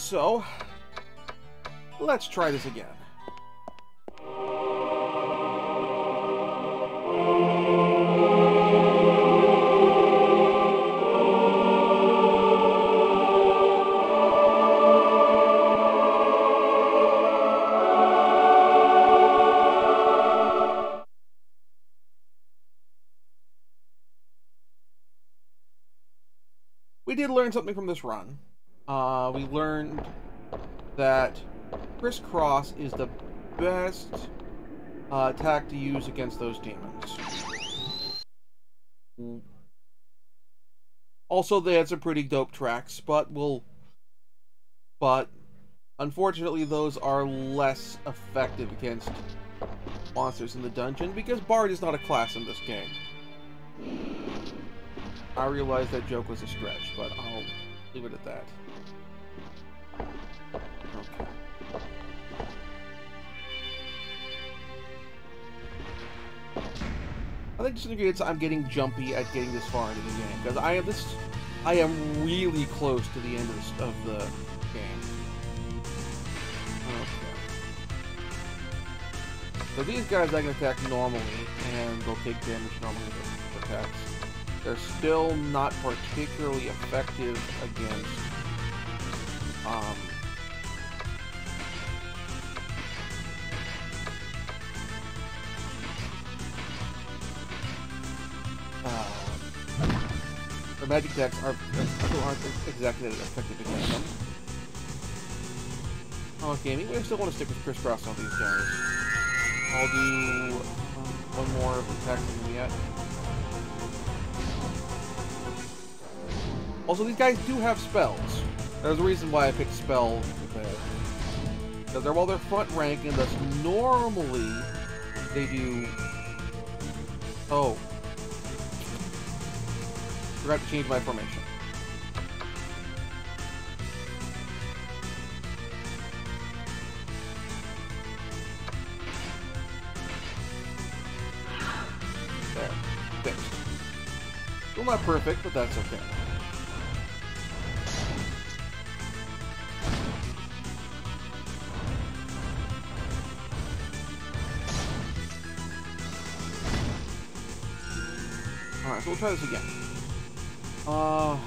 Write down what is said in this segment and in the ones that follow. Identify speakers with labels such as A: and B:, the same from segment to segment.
A: So, let's try this again. We did learn something from this run. We learned that crisscross is the best attack to use against those demons. Also, they had some pretty dope tracks, but unfortunately those are less effective against monsters in the dungeon because Bard is not a class in this game. I realize that joke was a stretch, but I'll leave it at that. Okay. I think just indicates I'm getting jumpy at getting this far into the game because I am really close to the end of the game. Okay. So these guys I can attack normally, and they'll take damage normally with attacks. They're still not particularly effective against their magic attacks aren't exactly as effective against them. Okay, anyway, I still want to stick with crisscross on these guys. I'll do one more of the attacks than yet. Also, these guys do have spells. There's a reason why I picked spell there. Because they're front rank, and thus normally they do... Oh. Forgot to change my formation. There. Fixed. Still not perfect, but that's okay. Alright, so we'll try this again. Okay.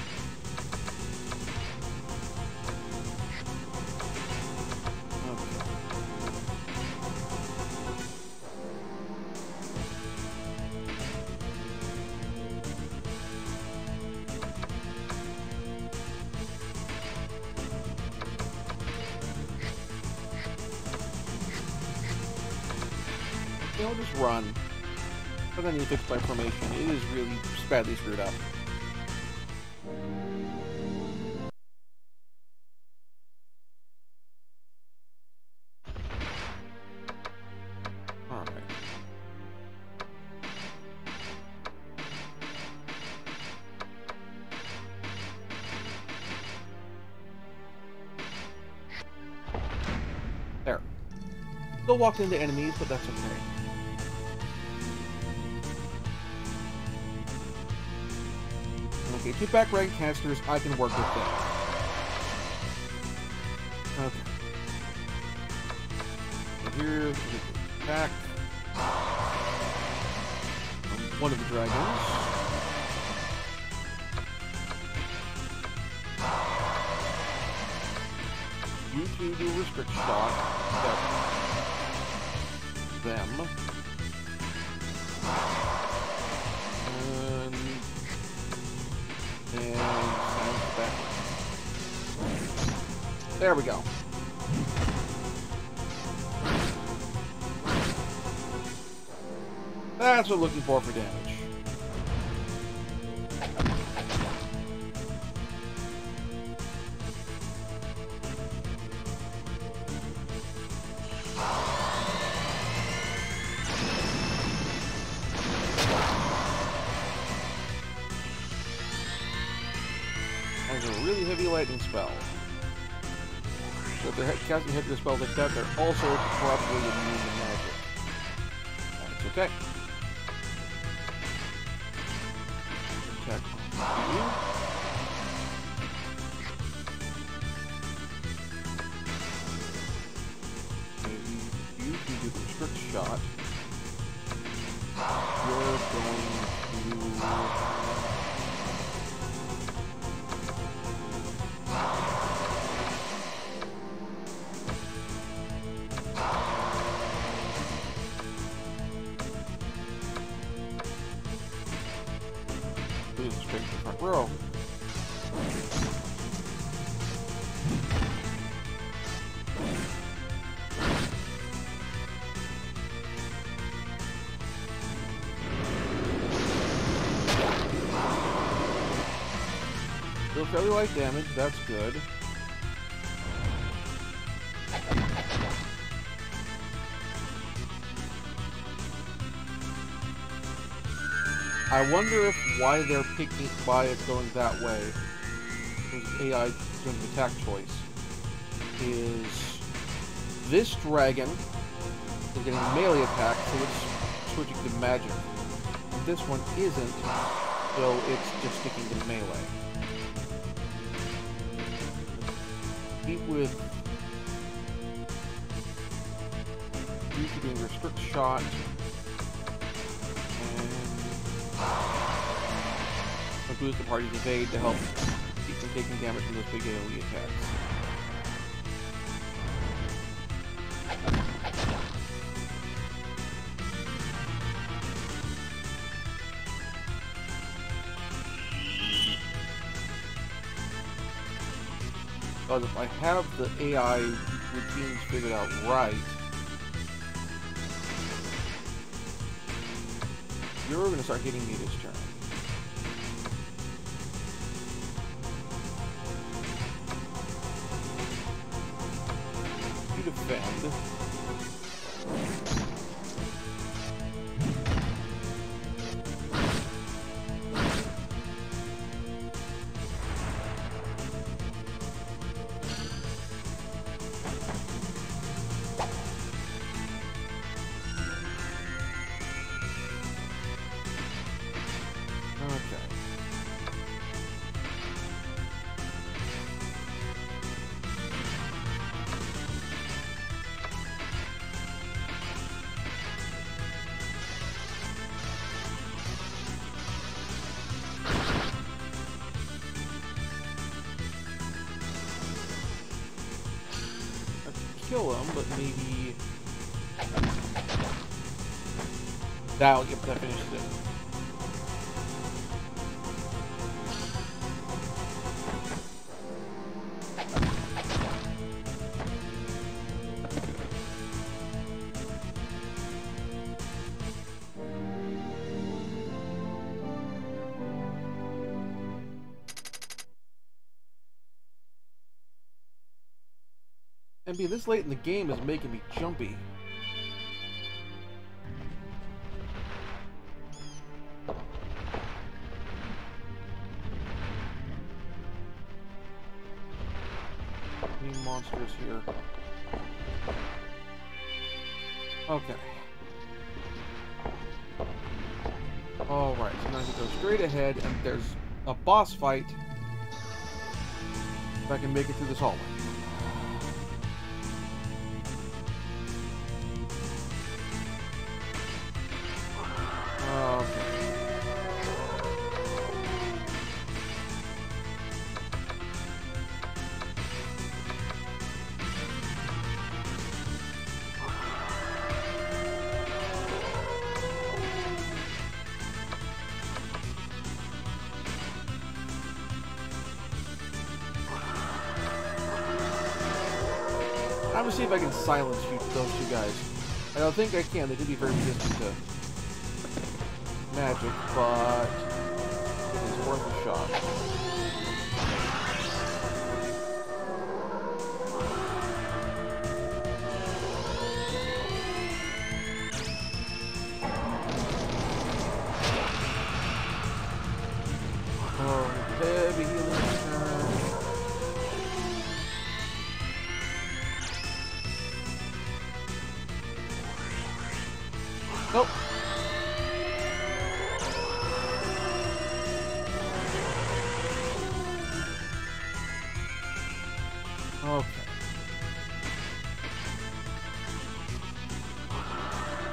A: I'll just run. But then you fix my formation. It is really badly screwed up. Alright. There. Still walked into enemies, but that's okay. Okay, two back rank casters, I can work with them. Okay. So here's the attack. One of the dragons. You two do restrict shot. Them. And back. There we go. That's what I'm looking for damage. Has a really heavy lightning spell. So if they're casting heavier spells like that, they're also probably immune to magic. That's okay. Attack you. shot. You're going to... Lose straight to the front row. Still fairly light damage, that's good. I wonder if why they're picking why it's going that way. Because AI doing the attack choice is this dragon is getting melee attack, so it's switching to magic. And this one isn't, so it's just sticking to melee. Keep with you doing restrict shot. And boost the party's evade to help keep them taking damage from those big AoE attacks. But if I have the AI routines figured out right, you're going to start hitting me this turn. You defend. Kill him, but maybe that'll get that finished it. And being this late in the game is making me jumpy. Any monsters here? Okay. Alright, so now I can go straight ahead and there's a boss fight. If I can make it through this hallway. I'm gonna see if I can silence those two guys. I don't think I can. They could be very resistant to magic, but it is worth a shot. Oh, heavy healing. Nope. Okay.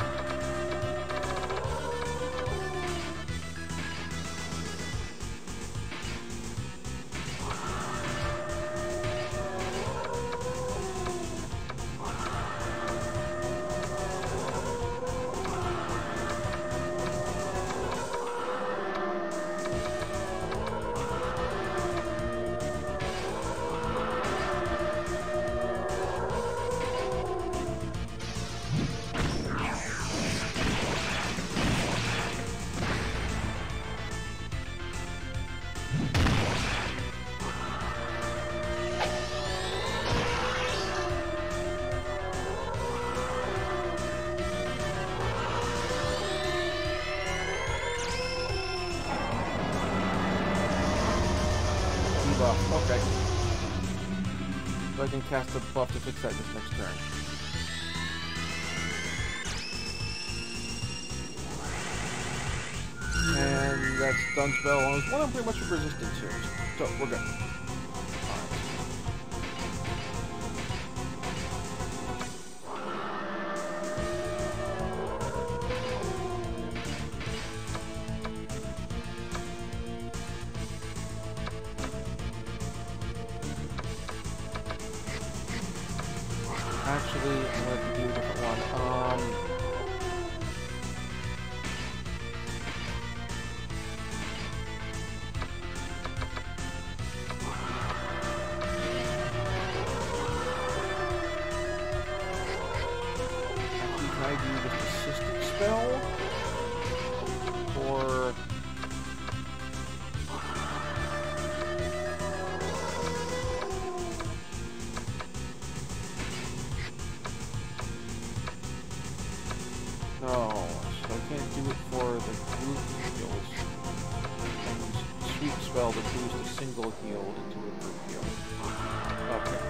A: buff. Okay. So I can cast a buff to fix that this next turn. And that stun spell is one I'm pretty much resistant to. So we're good. Actually, I'm going to do a different one. Actually, can I do this assistant spell? Or... No, so I can't do it for the group heals. I can use sweep spell to boost a single heal into a group heal. Okay.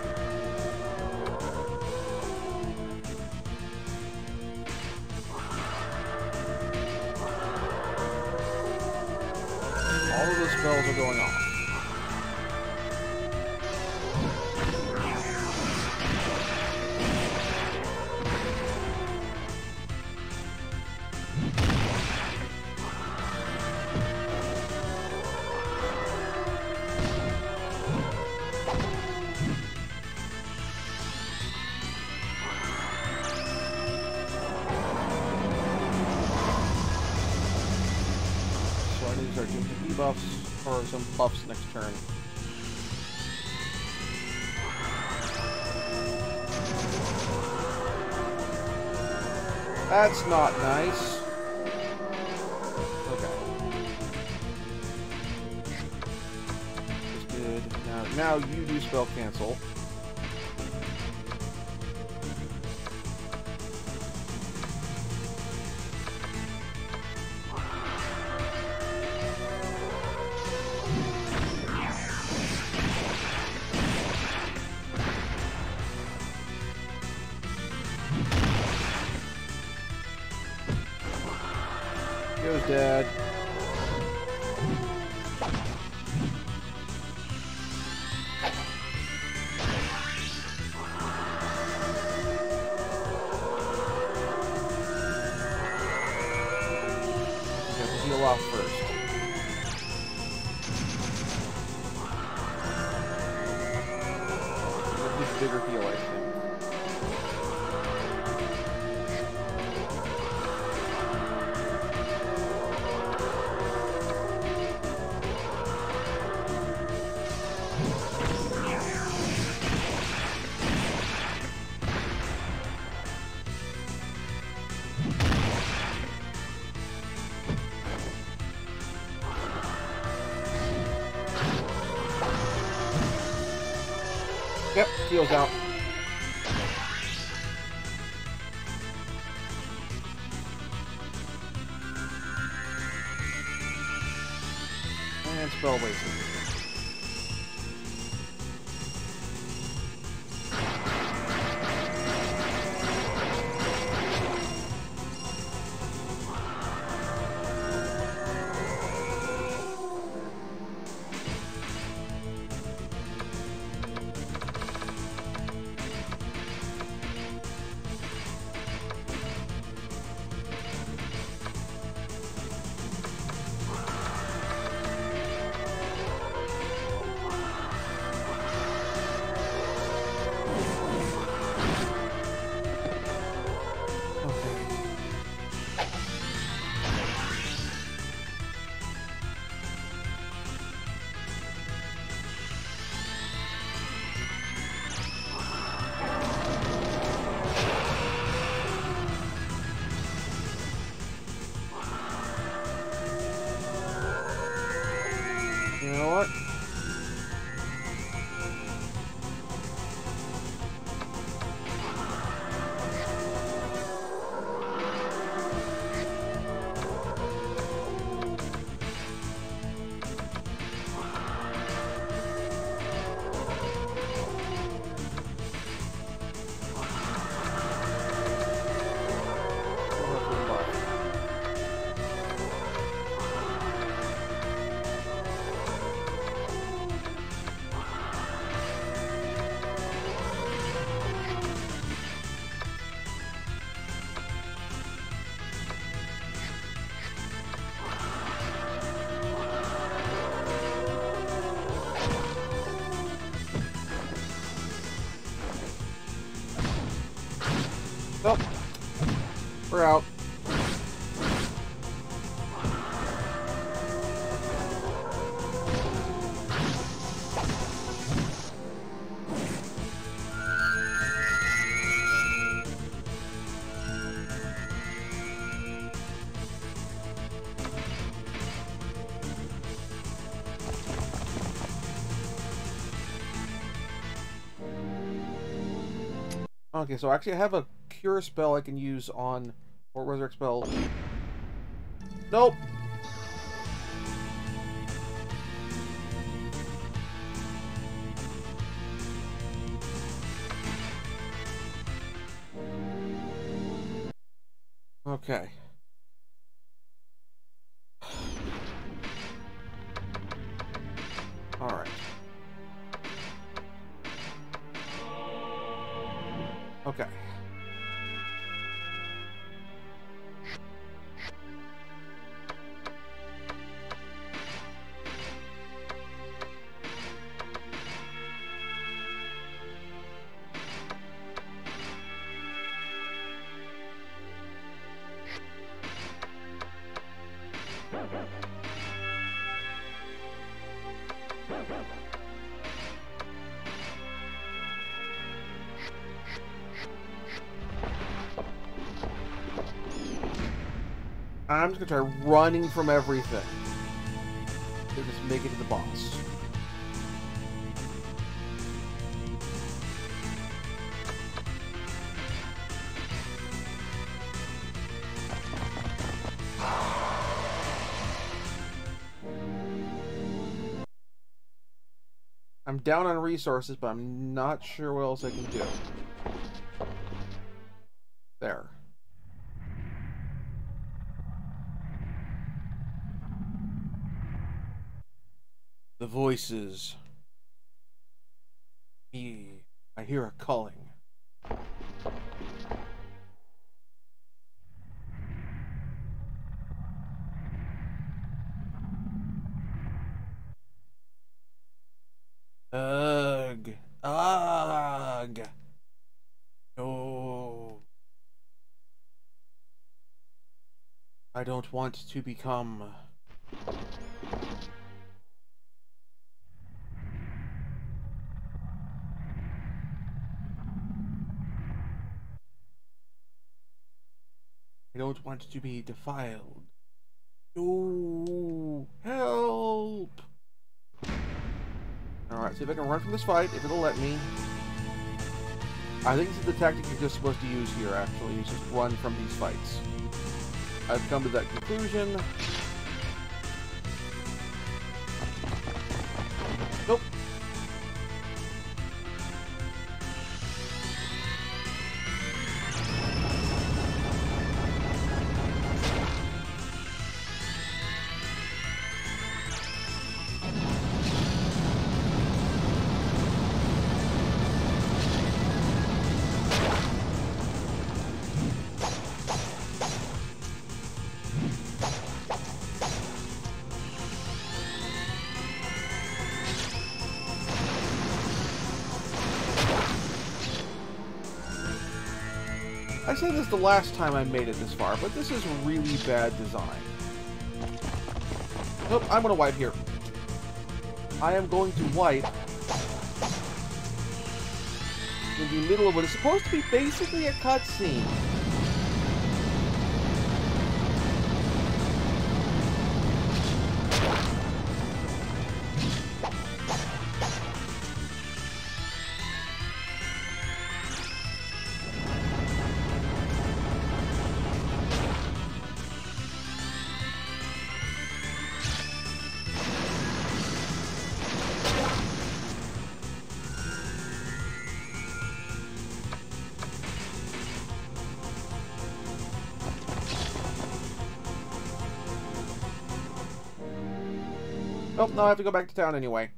A: All of the spells are going off. Start doing debuffs or some buffs next turn. That's not nice. Okay. That's good. Now you do spell cancel. Goes dead. You have to heal off first. This bigger heal, I think. Yep, heals out. And spell wasted. You know what? You're out. Okay, so actually I have a cure spell I can use on, or resurrect spell. Nope. Okay. Alright. Okay. I'm just gonna try running from everything to just make it to the boss. I'm down on resources, but I'm not sure what else I can do. There. The voices. I hear a calling. Ugh. Ugh. No. I don't want to become... I don't want to be defiled. No. Help! Alright, see if I can run from this fight, if it'll let me. I think this is the tactic you're just supposed to use here, actually, is just run from these fights. I've come to that conclusion. Nope. I said this the last time I made it this far, but this is really bad design. Nope, I'm gonna wipe here. I am going to wipe in the middle of what is supposed to be basically a cutscene. Oh, no, I have to go back to town anyway.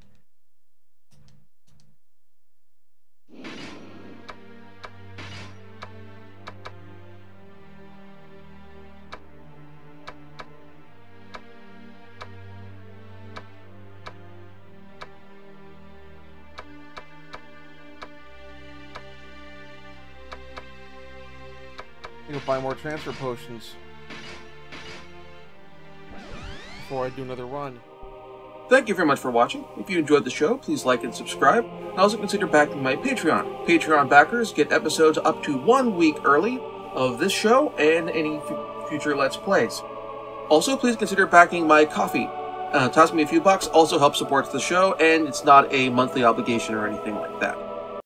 A: buy more transfer potions before I do another run.
B: Thank you very much for watching. If you enjoyed the show, please like and subscribe. And also consider backing my Patreon. Patreon backers get episodes up to 1 week early of this show and any future Let's Plays. Also, please consider backing my Ko-fi. Toss me a few bucks also helps support the show, and it's not a monthly obligation or anything like that.